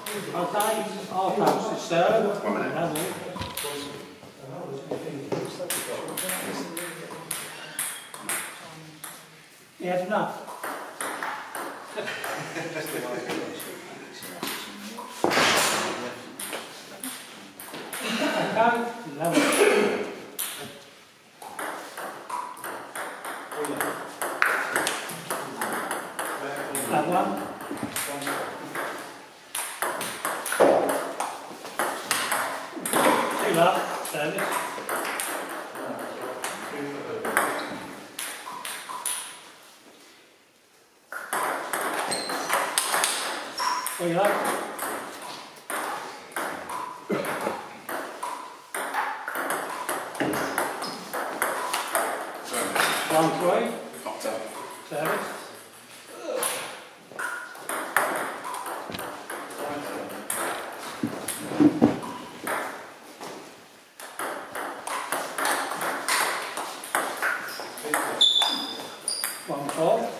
Okay, half house to serve. 1 minute. Level. You had enough? Okay, level. That one. Two up, service. Three up. One three. Cocktail. Service. One four.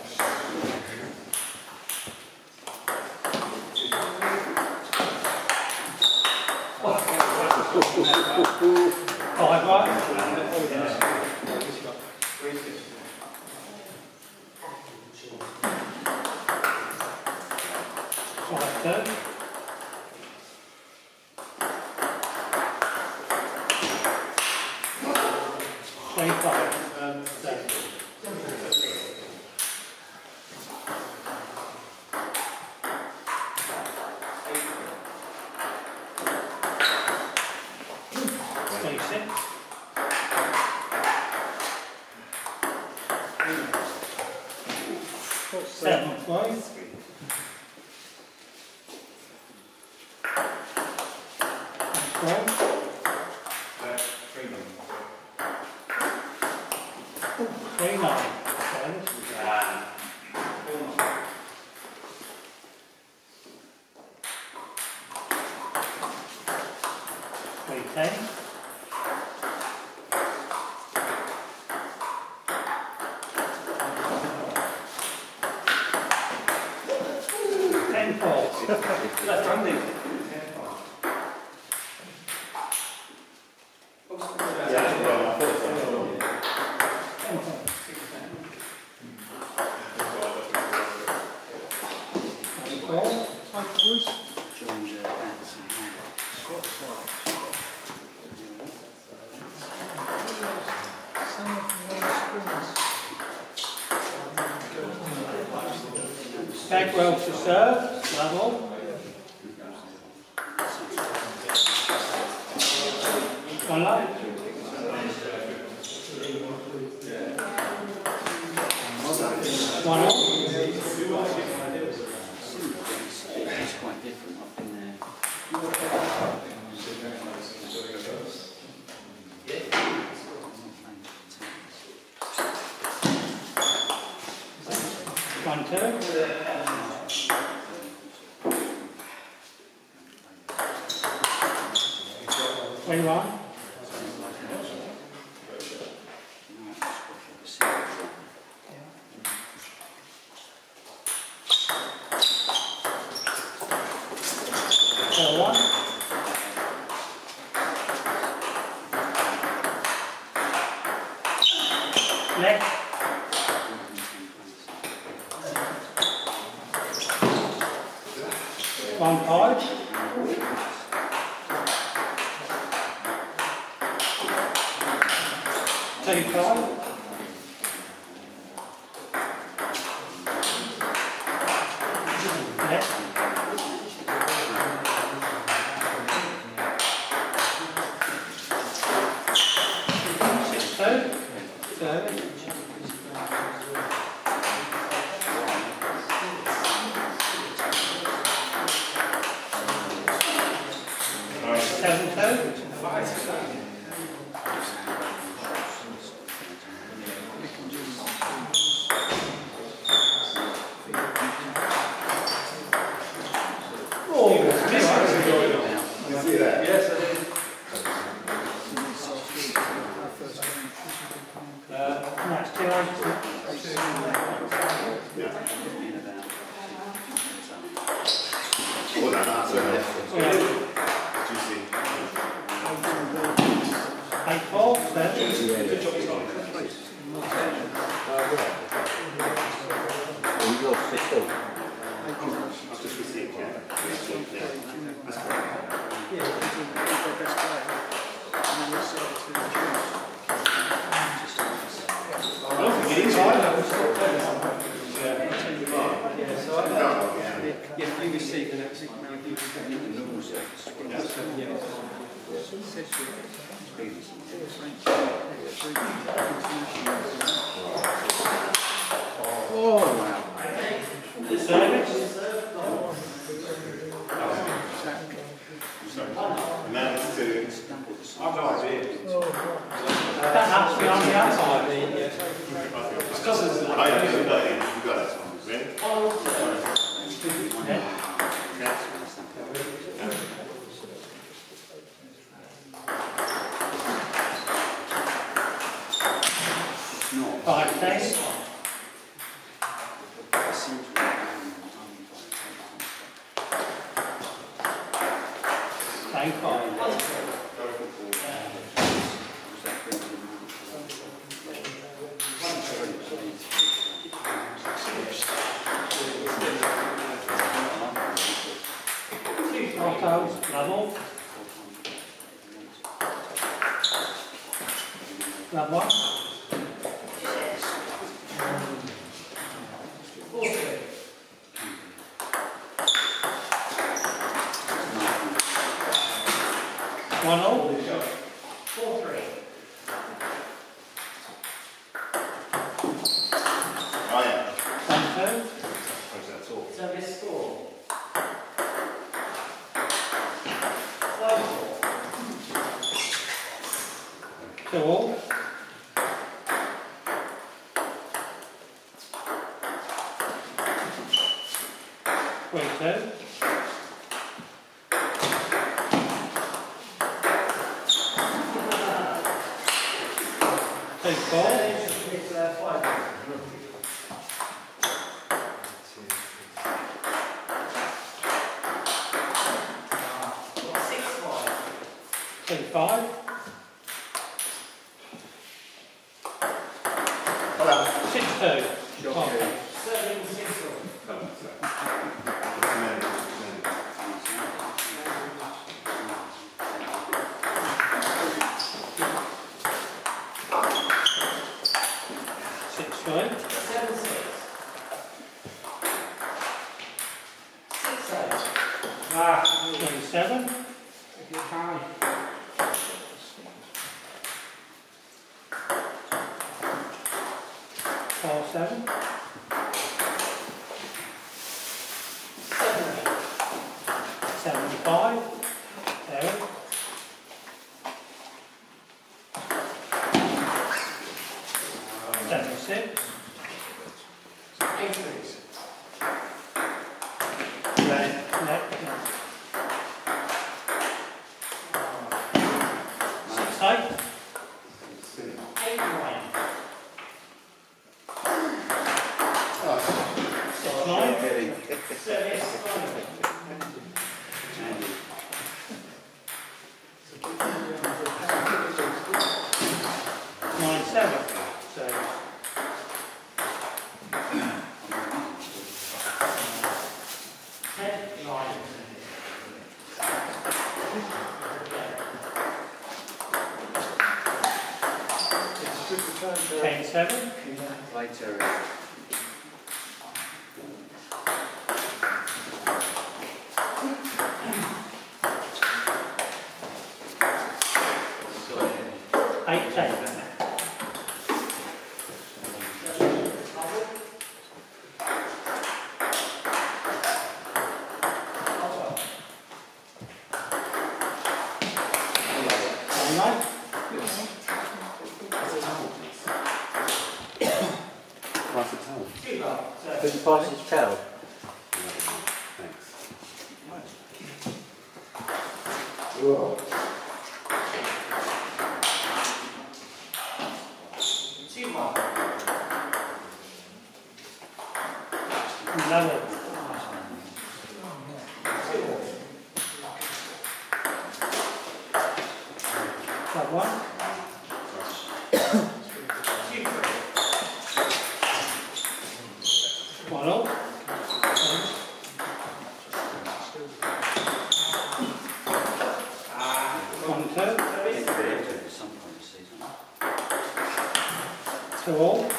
Five one. Five two. Three five. Seven. Three six. Seven three. Three nine. Three ten. Ten four. Left handing. Back row to serve, level. One up. One up. It's quite different up in there. One two. Three one. Four one. Next. One five. Two five. Next. Six two. Service. Seven two. Oh, no, that's juicy. 8-4, 7. I've just received, yeah. That's correct. I don't think it is either. Yeah, you received an absolute amount of Oh, wow. Service. And that's to... I've no idea. That has to be on the outside. It's because there's I don't know, you got that one, really? Not. 5-10. It seems to be Stay 5. Otto's level. That one. One all. 4-3. Oh, yeah. 1-2. How's that all? Service score. 2 all. Take 4. Take 5. Hello. 6-2. Okay. Ah, 27. Four, 7. 75. There. 76. 9-7. So 10-7. Later. Eight, 10. Pass the towel. Could you pass his towel? Thanks. Level. one. One all. One, two. At some point this season. Two all.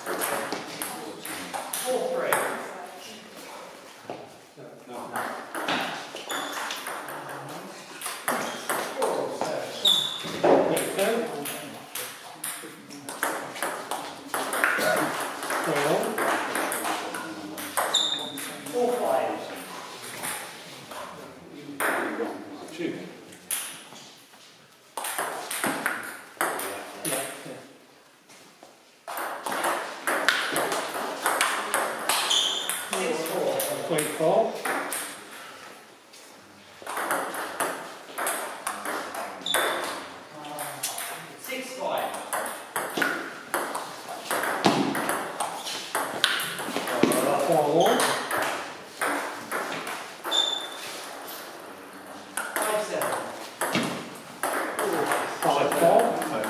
Three, four. Four all. Five, four.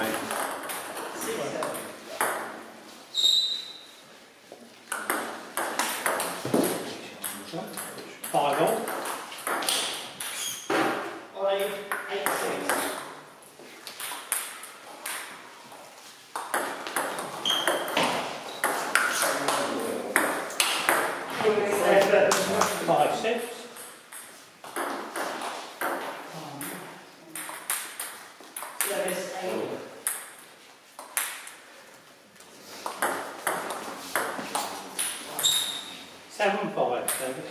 Five all. Five, six. Seven, five, David.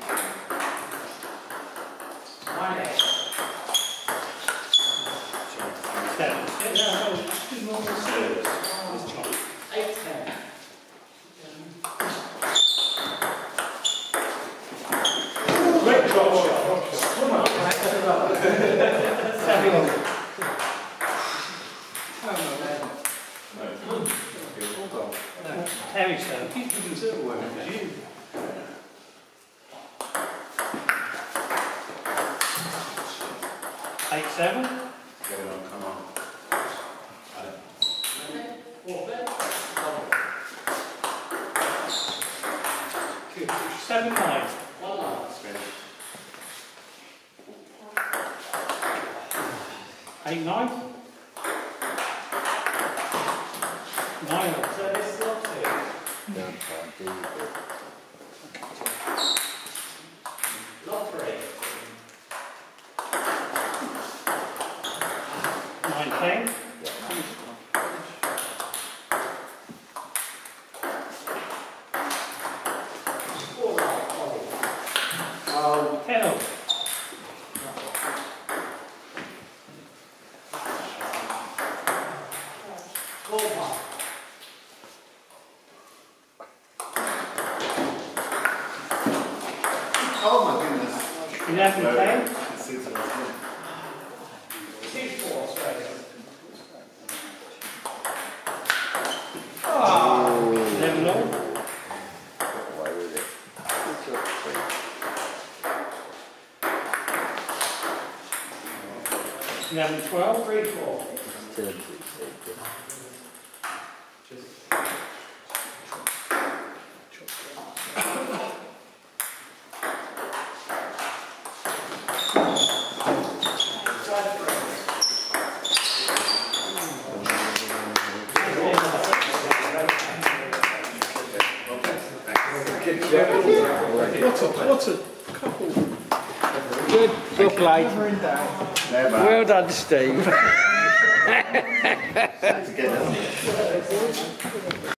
Seven, six. Terry said, he didn't do the work, did you? Eight, seven. Come on. Seven, nine. Eight, nine. Nine. Nine, ten. Ten. 11, 10. Oh, 11 all. 11, 12. 3, 4. What a couple. Good, well played. Well done, Steve. Together.